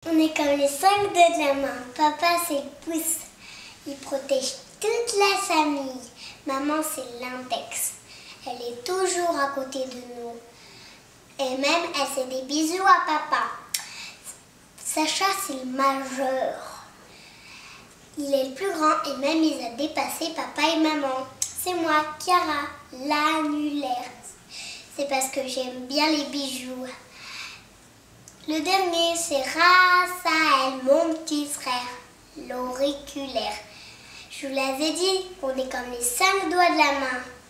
On est comme les 5 doigts de la main. Papa, c'est le pouce. Il protège toute la famille. Maman, c'est l'index. Elle est toujours à côté de nous. Et même, elle fait des bisous à papa. Sacha, c'est le majeur. Il est le plus grand et même il a dépassé papa et maman. C'est moi, Chiara, l'annulaire. C'est parce que j'aime bien les bijoux. Le dernier, c'est Raphaël, mon petit frère, l'auriculaire. Je vous l'avais dit, on est comme les 5 doigts de la main.